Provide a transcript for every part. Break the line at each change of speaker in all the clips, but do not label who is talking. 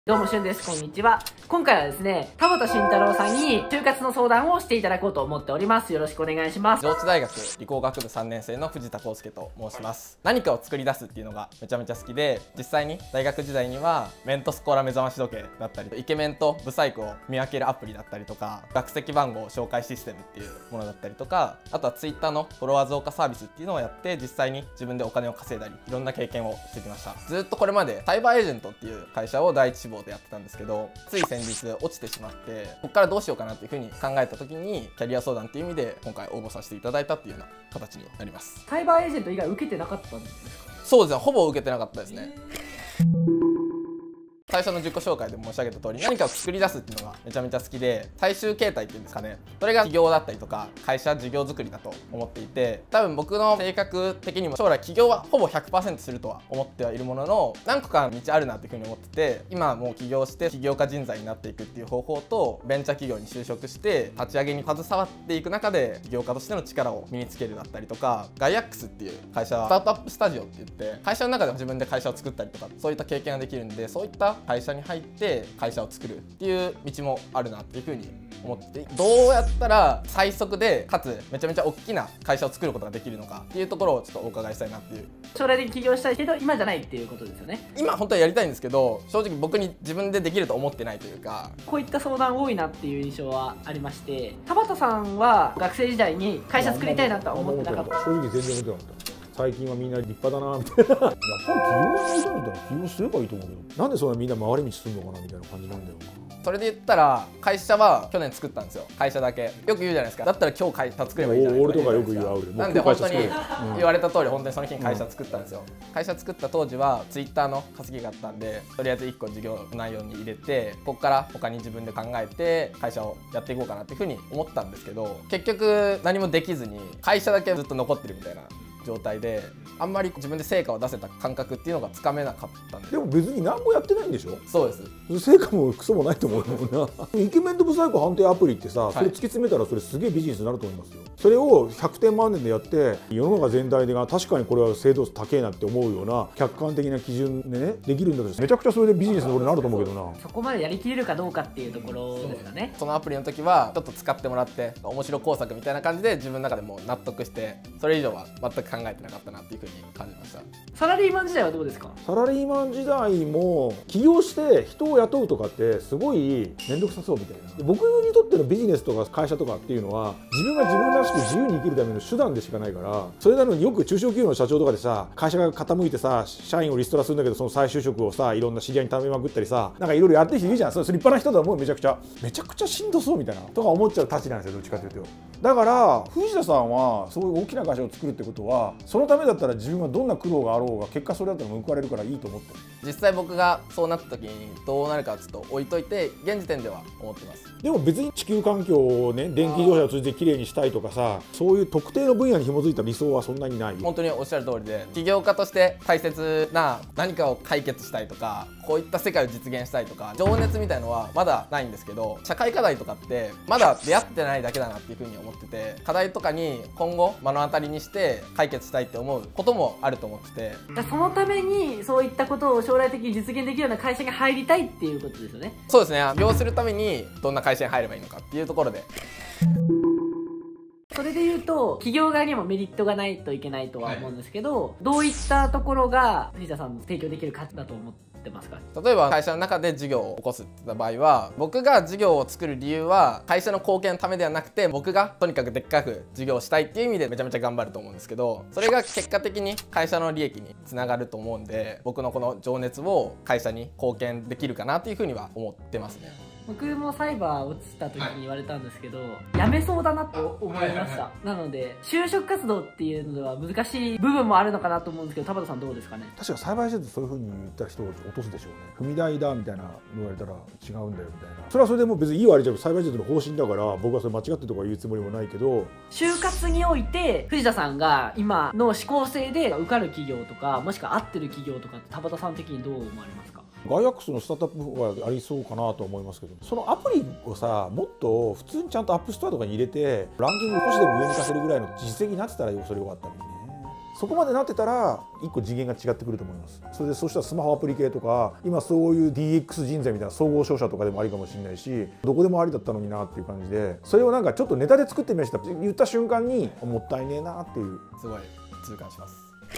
どうもしゅんです。こんにちは。今回はですね、田畑慎太郎さんに就活の相談をしていただこうと思っております。よろしくお願いします。
上智大学理工学部3年生の藤田康介と申します。何かを作り出すっていうのがめちゃめちゃ好きで、実際に大学時代にはメントスコーラ目覚まし時計だったり、イケメンとブサイクを見分けるアプリだったりとか、学籍番号紹介システムっていうものだったりとか、あとは Twitter のフォロワー増加サービスっていうのをやって、実際に自分でお金を稼いだり、いろんな経験をしてきました。ずっとこれまでサイバーエージェントっていう会社を第一志望でやってたんですけど、つい先日落ちてしまって、ここからどうしようかなっていうふうに考えた時にキャリア相談っていう意味で今回応募させていただいたっていうような形になります。
サイバーエージェント以外受けてなかったんですか？
そうですね、ほぼ受けてなかったですね。最初の自己紹介で申し上げた通り、何かを作り出すっていうのがめちゃめちゃ好きで、最終形態っていうんですかね、それが起業だったりとか会社事業作りだと思っていて、多分僕の性格的にも将来起業はほぼ 100% するとは思ってはいるものの、何個かの道あるなっていうふうに思ってて、今はもう起業して起業家人材になっていくっていう方法と、ベンチャー企業に就職して立ち上げに携わっていく中で起業家としての力を身につけるだったりとか、ガイアックスっていう会社はスタートアップスタジオって言って、会社の中でも自分で会社を作ったりとか、そういった経験ができるんで、そういった会社に入って会社を作るっていう道もあるなっていうふうに思って、どうやったら最速でかつめちゃめちゃ大きな会社を作ることができるのかっていうところをちょっとお伺いしたいなっていう。
将来的に起業したいけど今じゃないっていうことですよね。
今本当はやりたいんですけど、正直僕に自分でできると思ってないというか、
こういった相談多いなっていう印象はありまして、田畑さんは学生時代に会社作りたいなとは思ってなかった？
正直全然思ってなかった。最近はみんな立派だなみたいな。やっぱり起業がいいと思ったら起業すればいいと思うけど、なんでそんなみんな回り道するのかなみたいな感じなんだよな。
それで言ったら会社は去年作ったんですよ。会社だけよく言うじゃないですか。だったら今日会社作ればいいじゃないですか。
俺とかよく言うわ。俺
なんで本当に言われた通り、本当にその日に会社作ったんですよ。会社作った当時は Twitter の稼ぎがあったんで、とりあえず1個事業内容に入れて、ここから他に自分で考えて会社をやっていこうかなっていうふうに思ったんですけど、結局何もできずに会社だけずっと残ってるみたいな状態で、あんまり自分で成果を出せた感覚っていうのがつかめなかったんで。
でも別に何もやってないんでしょ？
そうです。
成果もクソもないと思うもんな。イケメンとブサイク判定アプリってさ、それ突き詰めたらそれすげえビジネスになると思いますよ。それを100点満点でやって世の中全体で確かにこれは精度高えなって思うような客観的な基準でねできるんだと、めちゃくちゃそれでビジネスになると思うけどな。
そこまでやりきれるかどうかっていうところですかね。
そのアプリの時はちょっと使ってもらって面白工作みたいな感じで自分の中でもう納得して、それ以上は全く考えてなかったなっていうふうに感じました。
サラリーマン時代はどうですか？
サラリーマン時代も起業して人を雇うとかってすごい面倒くさそうみたいな。僕にとってのビジネスとか会社とかっていうのは自分が自分らしく自由に生きるための手段でしかないから、それなのによく中小企業の社長とかでさ、会社が傾いてさ社員をリストラするんだけど、その再就職をさいろんな知り合いに頼みまくったりさ、なんかいろいろやってる人いるじゃん。それ立派な人だもん。めちゃくちゃしんどそうみたいなとか思っちゃうたちなんですよ、どっちかというと。だから藤田さんはそういう大きな会社を作るってことは、そのためだったら自分がどんな苦労があろうが結果それだったら報われるからいいと思ってる。
実際僕がそうなった時にどうなるかはちょっと置いといて、現時点では思ってます。
でも別に地球環境をね、電気自動車を通じてきれいにしたいとかさ、そういう特定の分野に紐づいた理想はそんなにないよ。
本当におっしゃる通りで、起業家として大切な何かを解決したいとか、こういった世界を実現したいとか情熱みたいのはまだないんですけど、社会課題とかってまだ出会ってないだけだなっていうふうに思ってて、課題とかに今後目の当たりにして解決したいって思うこともあると思ってて、
そのためにそういったことを将来的に実現できるような会社に入りたいっていうことですよね。
そうですね。起業するためにどんな会社に入ればいいのかっていうところで。
それで言うと企業側にもメリットがないといけないとは思うんですけど、どういったところが藤田さんの提供できる価値だと思ってますか？
例えば会社の中で事業を起こすって言った場合は、僕が事業を作る理由は会社の貢献のためではなくて、僕がとにかくでっかく事業をしたいっていう意味でめちゃめちゃ頑張ると思うんですけど、それが結果的に会社の利益につながると思うんで、僕のこの情熱を会社に貢献できるかなっていうふうには思ってますね。
僕もサイバー落ちた時に言われたんですけど、辞めそうだなと思いました。なので就職活動っていうのでは難しい部分もあるのかなと思うんですけど、田畑さんどうですかね？
確かサイバーエージェントそういうふうに言った人を落とすでしょうね。踏み台だみたいな言われたら違うんだよみたいな。それはそれでもう別にいい悪いじゃサイバーエージェントの方針だから、僕はそれ間違ってるとか言うつもりもないけど、
就活において藤田さんが今の思考性で受かる企業とか、もしくは合ってる企業とかって田畑さん的にどう思われますか？
ガイアックスのスタートアップはありそうかなと思いますけど、そのアプリをさ、もっと普通にちゃんとアップストアとかに入れてランキング少しでも上に行かせるぐらいの実績になってたらそれよかったのにね。 そこまでなってたら一個次元が違ってくると思います。そしたらスマホアプリ系とか今そういう DX 人材みたいな総合商社とかでもありかもしれないし、どこでもありだったのになっていう感じで、それをなんかちょっとネタで作ってみましたって言った瞬間にもったいねえなっていう、
すごい痛感します。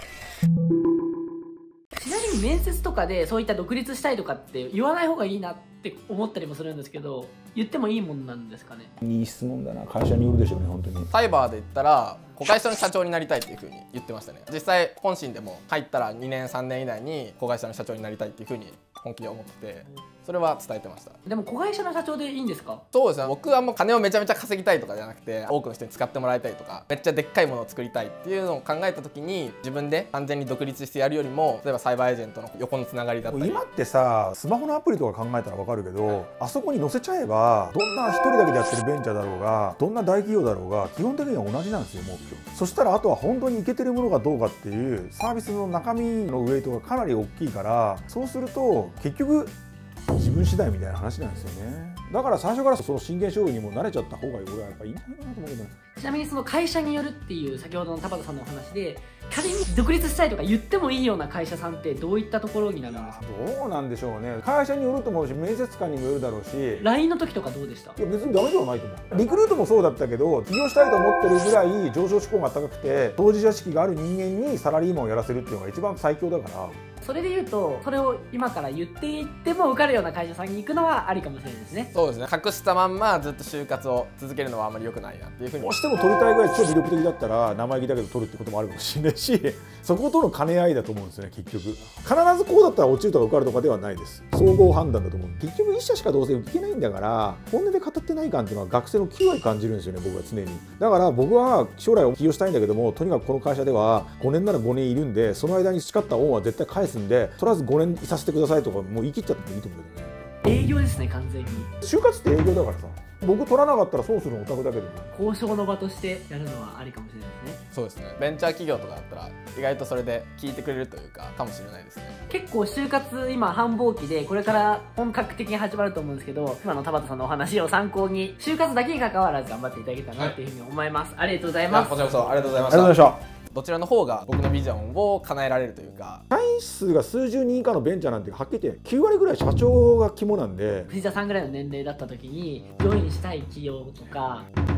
ちなみに面接とかでそういった独立したいとかって言わない方がいいなって思ったりもするんですけど、言ってもいいもんなんですかね。
いい質問だな。会社によるでしょうね、本当に。
サイバーで言ったら子会社の社長になりたいっていう風に言ってましたね。実際本心でも入ったら2年3年以内に子会社の社長になりたいっていう風に本気で思ってて、それは伝えてました。
でも子会社の社長でいいんですか？
そうですね、僕はもう金をめちゃめちゃ稼ぎたいとかじゃなくて、多くの人に使ってもらいたいとか、めっちゃでっかいものを作りたいっていうのを考えた時に、自分で完全に独立してやるよりも、例えばサイバーエージェントの横のつながりだったり、
今ってさ、スマホのアプリとか考えたら分かるけど、あそこに載せちゃえばどんな一人だけでやってるベンチャーだろうが、どんな大企業だろうが基本的には同じなんですよ、もう。そしたらあとは本当にいけてるものがどうかっていうサービスの中身のウェイトがかなり大きいから、そうすると結局自分次第みたいな話なんですよね。だから最初からその真剣勝負にも慣れちゃった方が俺はやっぱいいんじゃないかなと思うけど。
ちなみにその会社によるっていう先ほどの田畑さんのお話で、仮に独立したいとか言ってもいいような会社さんってどういったところになるんですか？
どうなんでしょうね。会社によると思うし、面接官にもよるだろうし。
LINE の時とかどうでした？
いや別にダメではないと思う。リクルートもそうだったけど、起業したいと思ってるぐらい上昇志向が高くて当事者意識がある人間にサラリーマンをやらせるっていうのが一番最強だから。
それで言うと、それを今から言っていっても受かるような会社さんに行くのはありかもしれないですね。
そうですね、隠したまんまずっと就活を続けるのはあまり良くないなっていうふうに。
どうしても取りたいぐらい超魅力的だったら生意気だけど取るってこともあるかもしれないし、そことの兼ね合いだと思うんですよね。結局必ずこうだったら落ちるとか受かるとかではないです。総合判断だと思う。結局一社しかどうせ受けないんだから、本音で語ってない感っていうのは学生の9割感じるんですよね、僕は常に。だから僕は将来起業したいんだけども、とにかくこの会社では5年なら5年いるんで、その間に培った恩は絶対返すんで、とりあえず5年いさせてくださいとかもう言い切っちゃってもいいと思うけどね。
営業ですね、完全に。
就活って営業だからさ、僕取らなかったら損するのオタクだけどね。
交渉の場としてやるのはありかもしれないですね。
そうですね、ベンチャー企業とかだったら意外とそれで聞いてくれるというか、かもしれないですね。
結構就活今繁忙期で、これから本格的に始まると思うんですけど、今の田畑さんのお話を参考に就活だけに関わらず頑張っていただけたらなっていうふうに思います。ありがとうございます。
こちらこそありがとうございま
ありがとうございました。
どちらの方が僕のビジョンを叶えられるというか。
社員数が数十人以下のベンチャーなんてはっきり言って9割ぐらい社長が肝なんで。
藤田さんぐらいの年齢だった時にジョインしたい企業とか、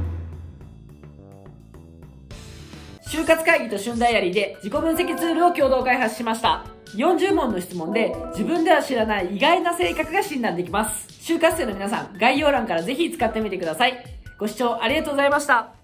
就活会議と旬ダイアリーで自己分析ツールを共同開発しました。40問の質問で自分では知らない意外な性格が診断できます。就活生の皆さん、概要欄からぜひ使ってみてください。ご視聴ありがとうございました。